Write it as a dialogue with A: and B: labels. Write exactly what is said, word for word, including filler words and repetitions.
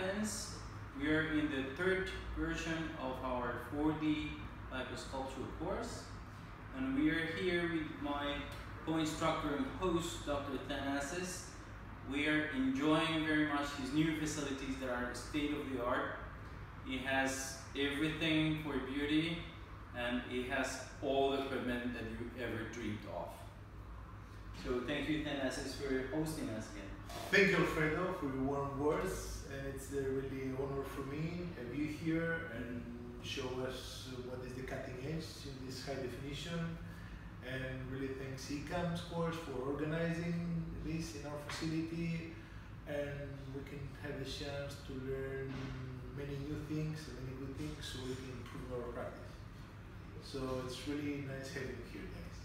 A: Athens. We are in the third version of our four D liposculpture course, and we are here with my co-instructor and host, Doctor Thanasis. We are enjoying very much his new facilities that are state of the art. He has everything for beauty, and he has all the equipment that you ever dreamed of. So thank you, Thanasis, for hosting us again.
B: Thank you, Alfredo, for your warm words, and it's a really honor for me to have you here and show us what is the cutting edge in this high definition. And really thanks E CAMS course for organizing this in our facility, and we can have a chance to learn many new things and many good things so we can improve our practice. So it's really nice having you here, guys.